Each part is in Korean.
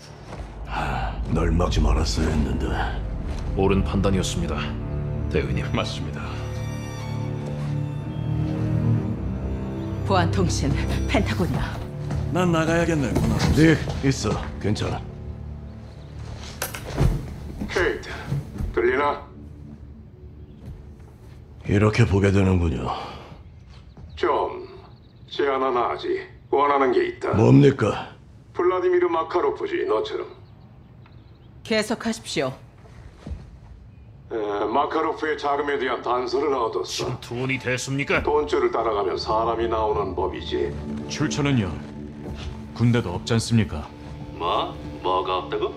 널 막지 말았어야 했는데. 옳은 판단이었습니다, 대위님. 맞습니다. 보안통신 펜타곤이야. 난 나가야겠네, 문화. 네, 있어. 괜찮아. 케이트, 들리나? 이렇게 보게 되는군요. 좀 제안 하나 하지. 원하는 게 있다. 뭡니까? 블라디미르 마카로프지, 너처럼. 계속하십시오. 마카로프의 자금에 대한 단서를 얻었어. 돈이 됐습니까? 돈줄을 따라가면 사람이 나오는 법이지. 출처는요? 군대도 없지 않습니까? 뭐? 뭐가 없다고?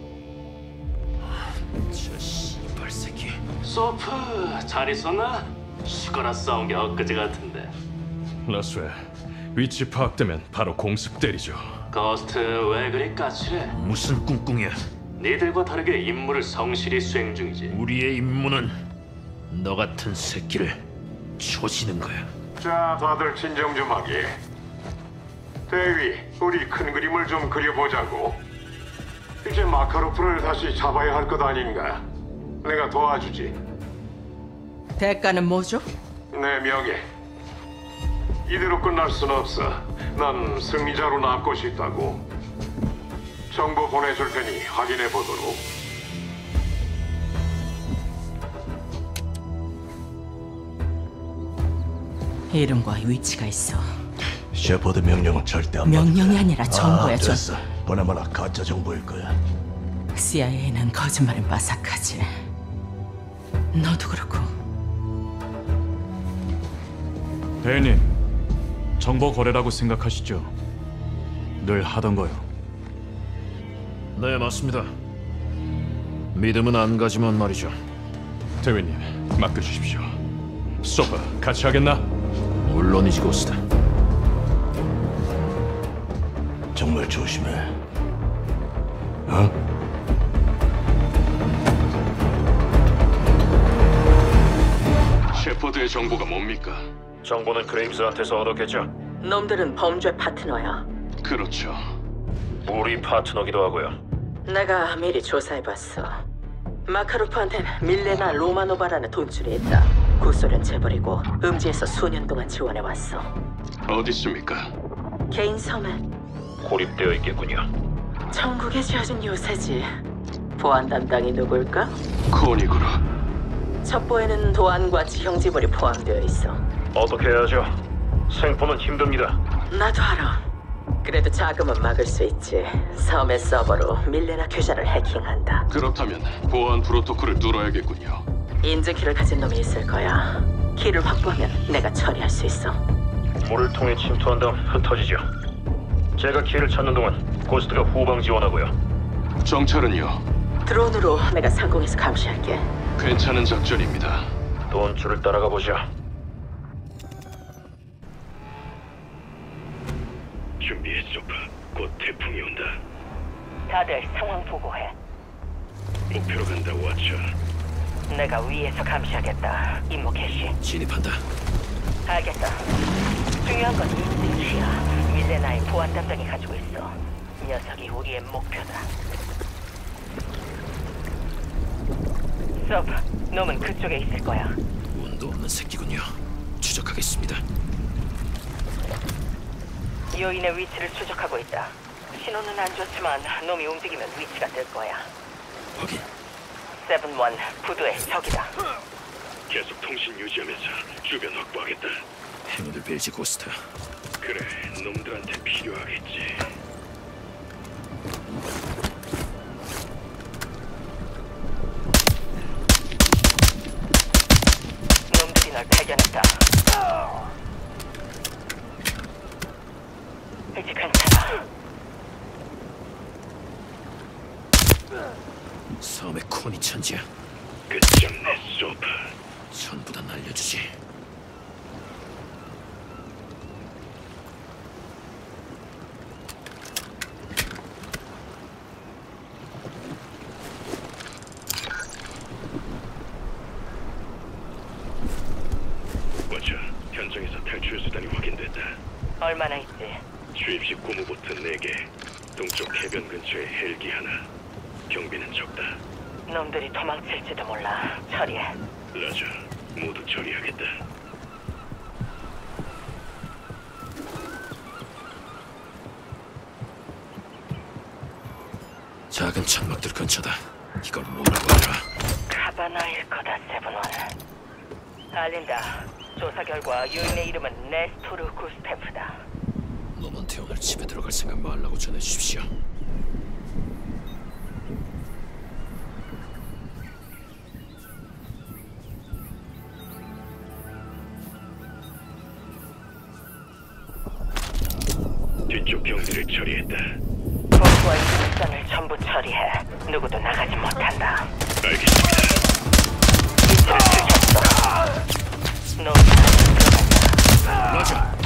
저 씨발 새끼. 소프, 잘 있었나? 쉬거나 싸운 게 엊그제 같은데. 라스웰, 위치 파악되면 바로 공습 때리죠. 거스트 왜 그리 까칠해? 무슨 꿍꿍이야? 니들과 다르게 임무를 성실히 수행 중이지. 우리의 임무는 너 같은 새끼를 조지는 거야. 자, 다들 진정 좀 하게. 대위, 우리 큰 그림을 좀 그려보자고. 이제 마카로프를 다시 잡아야 할 것 아닌가? 내가 도와주지. 대가는 뭐죠? 내 명예. 이대로 끝날 순 없어. 난 승리자로 남고 싶다고. 정보 보내줄 테니 확인해 보도록. 이름과 위치가 있어. 셰퍼드 명령은 절대 안 명령이 받는다. 아니라 정보야, 좀. 됐어. 보나마나 가짜 정보일 거야. CIA는 거짓말은 빠삭하지. 너도 그렇고. 대위님, 정보 거래라고 생각하시죠? 늘 하던 거요. 네, 맞습니다. 믿음은 안 가지만 말이죠. 대위님, 맡겨주십시오. 소프, 같이 하겠나? 물론이지, 고스트. 정말 조심해. 어? 셰퍼드의 정보가 뭡니까? 정보는 그레임스한테서 얻었겠죠. 놈들은 범죄 파트너야. 그렇죠. 우리 파트너기도 하고요. 내가 미리 조사해봤어. 마카로프한테는 밀레나 로마노바라는 돈줄이 있다. 구소련 재벌이고 음지에서 수년 동안 지원해왔어. 어디 있습니까? 개인 섬에 고립되어 있겠군요. 천국에 지어진 요새지. 보안 담당이 누굴까? 코니구나. 첩보에는 도안과 지형 지불이 포함되어 있어. 어떻게 해야죠? 생포는 힘듭니다. 나도 알아. 그래도 자금은 막을 수 있지. 섬의 서버로 밀레나 계좌를 해킹한다. 그렇다면 보안 프로토콜을 뚫어야겠군요. 인증키를 가진 놈이 있을 거야. 키를 확보하면 내가 처리할 수 있어. 물을 통해 침투한 다음 흩어지죠. 제가 키를 찾는 동안 고스트가 후방 지원하고요. 정찰은요? 드론으로 내가 상공에서 감시할게. 괜찮은 작전입니다. 돈줄을 따라가 보죠. 준비해, 소프. 곧 태풍이 온다. 다들 상황 보고해. 목표로 간다, 워처. 내가 위에서 감시하겠다. 임무 개시. 진입한다. 알겠어. 중요한 건 인증키야. 밀레나의 보안 담당이 가지고 있어. 녀석이 우리의 목표다. 서브, 놈은 그쪽에 있을 거야. 운도 없는 새끼군요. 추적하겠습니다. 요인의 위치를 추적하고 있다. 신호는 안 좋지만 놈이 움직이면 위치가 뜰 거야. 확인. 세븐원, 부두의 적이다. 계속 통신 유지하면서 주변 확보하겠다. 행운을 빌지, 고스트. 그래, 놈들한테 필요하겠지. 놈들이 널 발견했다. 이제 괜찮아. 섬의 코니 천지야. 끝장내, 소프. 전부 다 날려주지. 워처, 현장에서 탈출 수단이 확인됐다. 얼마나 있지? 주입식 고무보트 4개, 동쪽 해변 근처에 헬기 하나. 경비는 적다. 놈들이 도망칠지도 몰라. 처리해. 라자, 모두 처리하겠다. 작은 천막들 근처다. 이걸 뭐라고 하더라? 카바나일 거다, 세븐원. 알린다. 조사 결과 유인의 이름은 네스토르 구스테프다. 놈한테 오늘 집에 들어갈 생각 말라고 전해주십시오. 뒤쪽 경비를 처리했다. 보스와 이동선을 전부 처리해. 누구도 나가지 못한다. 알겠습니다. 이틀을 들켰어. 놈이 들어간다. 라자!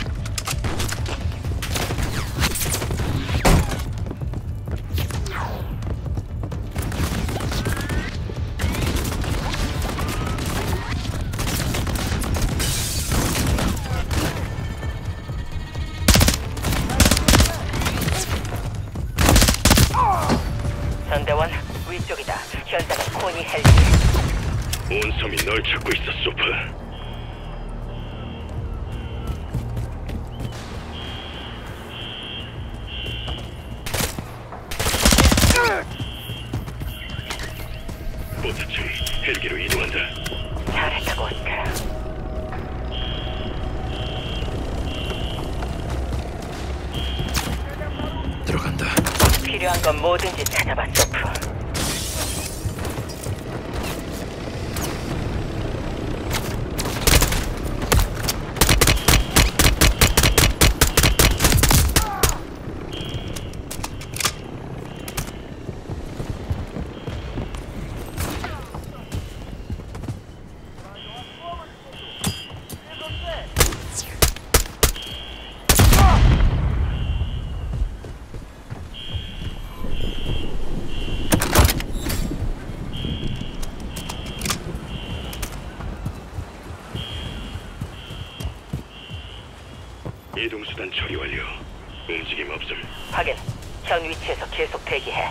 전대원, 위쪽이다. 현장은 코니 헬기. 온 섬이 널 찾고 있어, 소프. 보트 처리, 헬기로 이동한다. 잘했다, 고스트. 들어간다. 필요한 건 뭐든지 찾아봐, 소프. 이동수단 처리 완료. 움직임 없음. 확인. 현 위치에서 계속 대기해.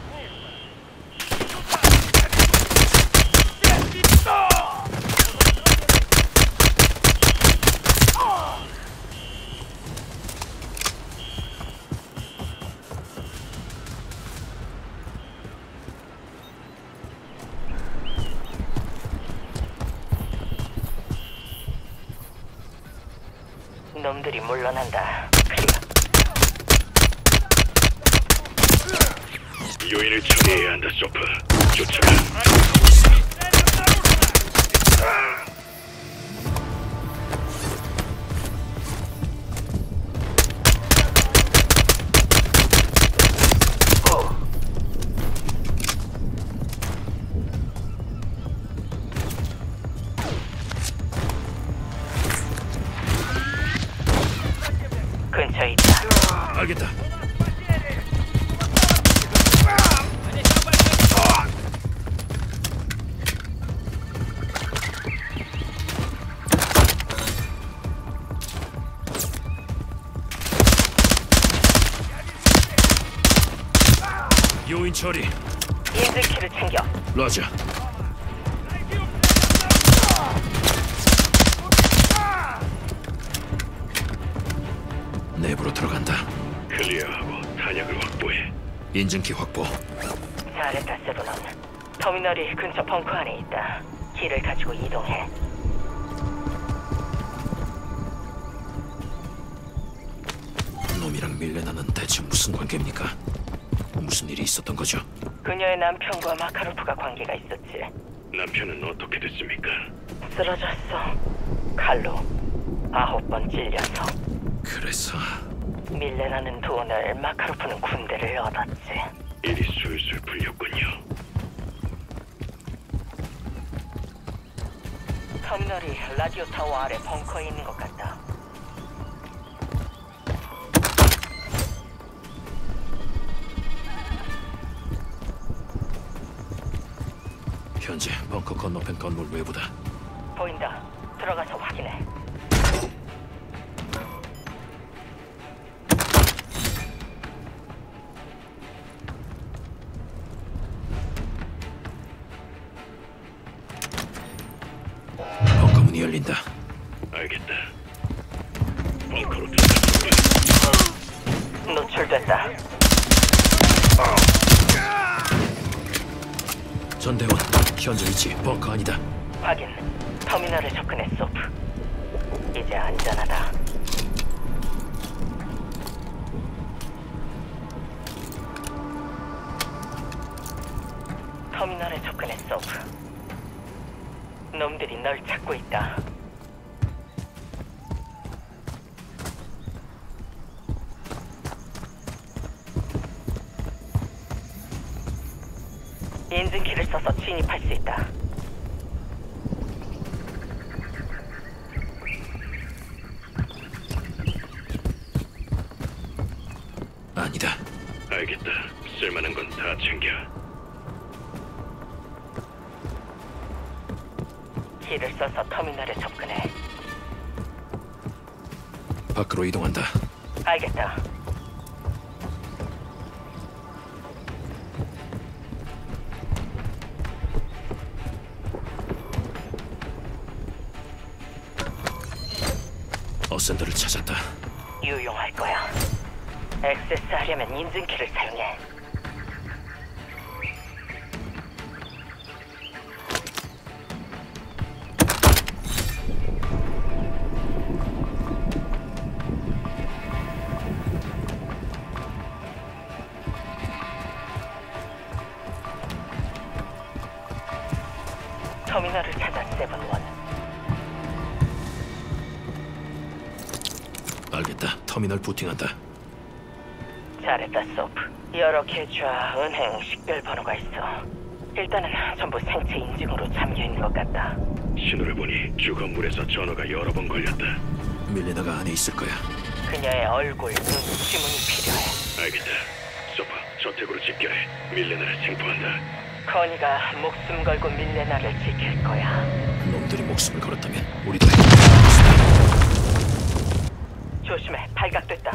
놈들이 물러난다. 요인을 처리해야 한다, 소프. 쫓아가. 근처에 있다. 알겠다. 요인 처리. 인증키를 챙겨. 라자. 내부로 들어간다. 클리어하고 탄약을 확보해. 인증키 확보. 잘했다, 세븐원. 터미널이 근처 벙커 안에 있다. 키를 가지고 이동해. 놈이랑 밀레나는 대체 무슨 관계입니까? 무슨 일이 있었던 거죠? 그녀의 남편과 마카로프가 관계가 있었지. 남편은 어떻게 됐습니까? 쓰러졌어. 칼로 9번 찔려서. 그래서 밀레나는 돈을, 마카로프는 군대를 얻었지. 일이 술술 풀렸군요. 터미널이 라디오 타워 아래 벙커에 있는 것 같다. 현재 벙커 건너편 건물 외부다. 보인다. 들어가서 확인해. 문이 열린다. 알겠다. 벙커로 들어가. 노출됐다. 전대원, 현재 위치 벙커 아니다. 확인. 터미널에 접근해 소프. 이제 안전하다. 터미널에 접근해 소프. 놈들이 널 찾고 있다. 인증키를 써서 진입할 수 있다. 아니다. 알겠다. 쓸만한 건 다 챙겨. 키를 써서 터미널에 접근해. 밖으로 이동한다. 알겠다. 어센더를 찾았다. 유용할 거야. 액세스하려면 인증키를 사용해. 터미널을 찾아 세븐원. 알겠다. 터미널 부팅한다. 잘했다, 소프. 여러 계좌, 은행, 식별 번호가 있어. 일단은 전부 생체 인증으로 잠겨 있는 것 같다. 신호를 보니 주 건물에서 전화가 여러 번 걸렸다. 밀레나가 안에 있을 거야. 그녀의 얼굴, 눈, 지문이 필요해. 알겠다. 소파, 저택으로 집결해. 밀레나를 생포한다. 커니가 목숨 걸고 밀레나를 지킬 거야. 놈들이 목숨을 걸었다면 우리도 해. 조심해, 발각됐다.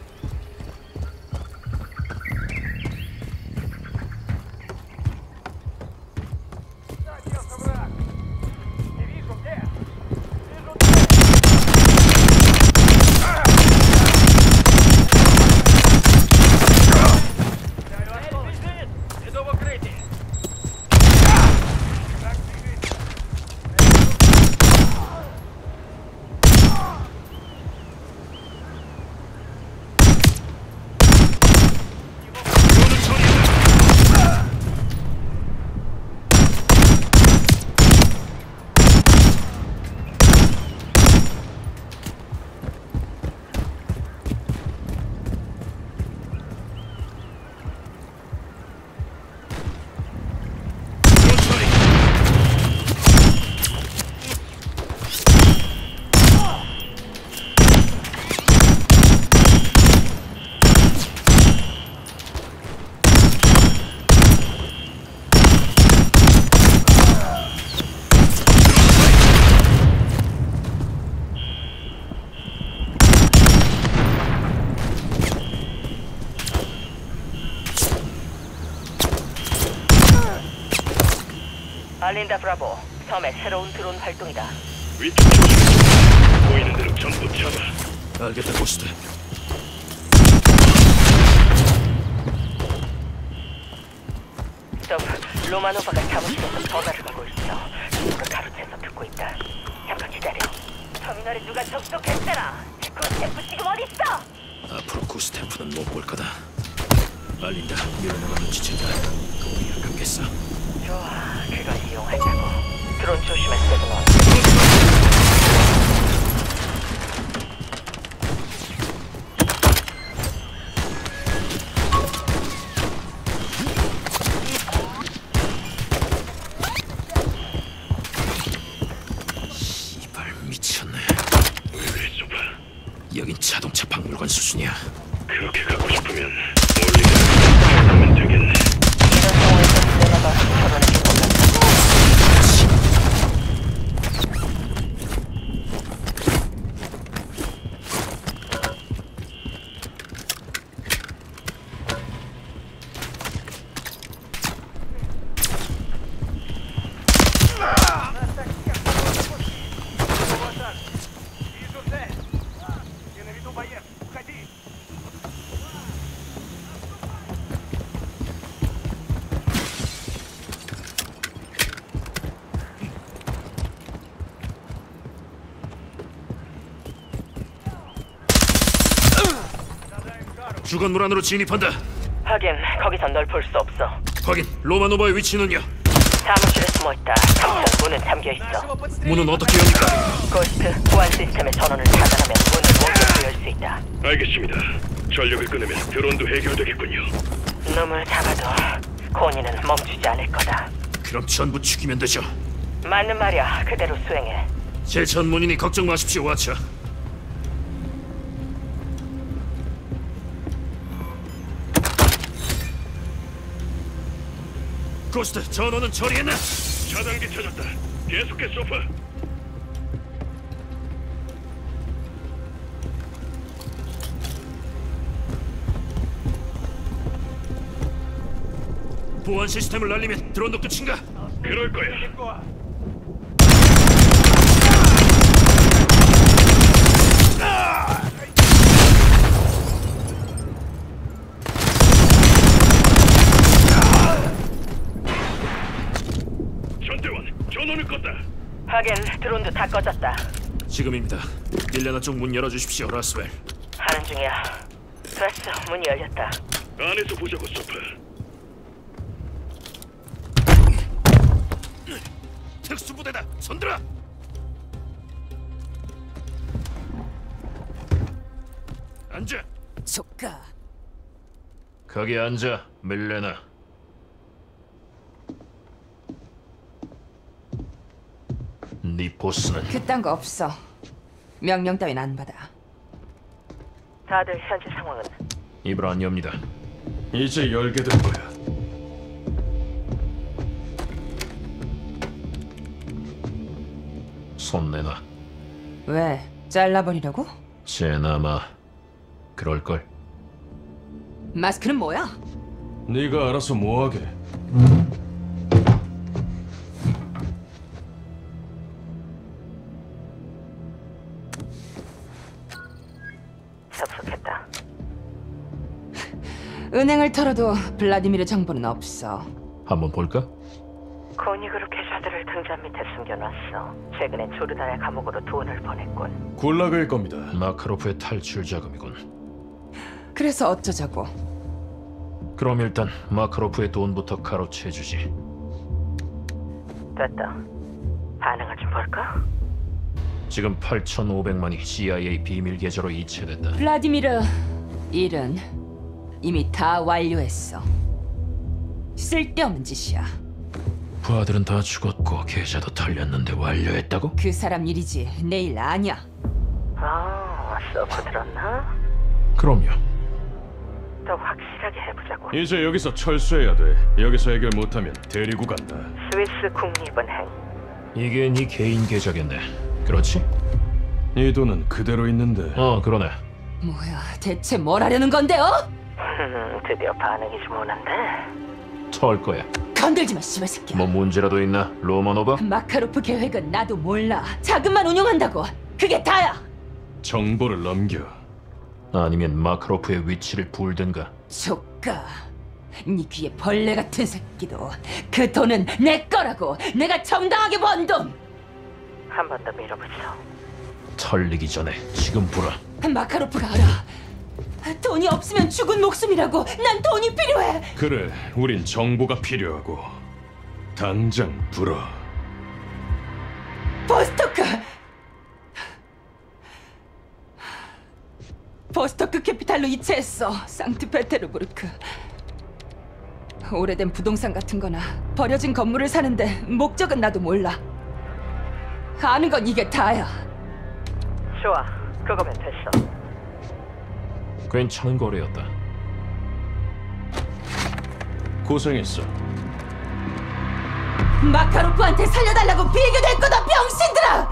알린다 브라보. 섬에 새로운 드론 활동이다. 위쪽 조심. 보이는 대로 전부 잡아. 알겠다, 고스트. 소프, 로마노바가 사무실에서 전화를 걸고 있어. 누가 가로채서 듣고 있다. 잠깐 기다려. 터미널에 누가 접속했잖아. 구스테프 지금 어딨어? 앞으로 구스테프는 못 볼 거다. 알린다. 밀레나가 눈치챈다. 우리 아깝겠어. 좋아, 그걸 이용하자고. 드론 조심해, 세븐원. 이발 미쳤네. 왜 그래, 소파? 여긴 자동차 박물관 수준이야. 그렇게 가고 싶으면 올리가 하면 되겠네. 이런 상황에서 밀레나가 결혼해줄 것 같아. 주건물 안으로 진입한다. 하긴 거기선 널 볼 수 없어. 확인. 로마노바의 위치는요? 사무실에 숨어있다. 당장 문은 잠겨있어. 문은 어떻게 엽니까? 고스트, 보안 시스템의 전원을 차단하면 문을 원격으로 열 수 있다. 알겠습니다. 전력을 끊으면 드론도 해결되겠군요. 놈을 잡아도 코니는 멈추지 않을 거다. 그럼 전부 죽이면 되죠. 맞는 말이야. 그대로 수행해. 제 전문이니 걱정 마십시오, 와차. 고스트, 전원은 처리했나? 차단기 찾았다. 계속해, 소파. 보안 시스템을 날리면 드론도 끝인가? 그럴 거야. 전대원, 전원을 껐다. 하긴 드론도 다 꺼졌다. 지금입니다. 밀레나 쪽 문 열어주십시오, 라스웰. 하는 중이야. 됐어. 문이 열렸다. 안에서 보자고, 소파. 특수부대다! 손들어! 앉아! 조카. 거기 앉아, 밀레나. 네 보스는 그딴 거 없어. 명령 따윈 안 받아. 다들 현재 상황은? 입을 안 엽니다. 이제 열게 된 거야. 손 내놔. 왜? 잘라버리려고? 제나마 그럴걸. 마스크는 뭐야? 네가 알아서 뭐하게. 섭섭했다. 은행을 털어도 블라디미르 정보는 없어. 한번 볼까? 코니 그룹 계좌들을 등잔 밑에 숨겨놨어. 최근엔 조르단의 감옥으로 돈을 보냈군. 굴락일 겁니다. 마카로프의 탈출 자금이군. 그래서 어쩌자고? 그럼 일단 마카로프의 돈부터 가로채주지. 됐다. 반응을 좀 볼까? 지금 8,500만이 CIA 비밀 계좌로 이체됐다. 블라디미르 일은 이미 다 완료했어. 쓸데없는 짓이야. 부하들은 다 죽었고 계좌도 털렸는데 완료했다고? 그 사람 일이지 내 일 아니야. 서프 들었나? 그럼요. 더 확실하게 해보자고. 이제 여기서 철수해야 돼. 여기서 해결 못하면 데리고 간다. 스위스 국립은행. 이게 네 개인 계좌겠네. 그렇지? 이 돈은 그대로 있는데. 그러네. 뭐야 대체 뭘 하려는 건데요? 드디어 반응이 좀 오는데. 털 거야. 건들지 마 씨발 새끼야. 뭐 문제라도 있나? 로마노바? 마카로프 계획은 나도 몰라. 자금만 운용한다고. 그게 다야. 정보를 넘겨. 아니면 마카로프의 위치를 불든가. 조카. 네 귀에 벌레 같은 새끼도. 그 돈은 내 거라고. 내가 정당하게 번 돈. 한 번 더 밀어보죠. 털리기 전에 지금 불어. 마카로프가 알아. 돈이 없으면 죽은 목숨이라고. 난 돈이 필요해. 그래, 우린 정보가 필요하고. 당장 불어. 보스토크. 보스토크 캐피탈로 이체했어. 상트페테르부르크. 오래된 부동산 같은 거나 버려진 건물을 사는데 목적은 나도 몰라. 아는 건 이게 다야. 좋아. 그거면 됐어. 괜찮은 거래였다. 고생했어. 마카로프한테 살려달라고 비교될 거다 병신들아!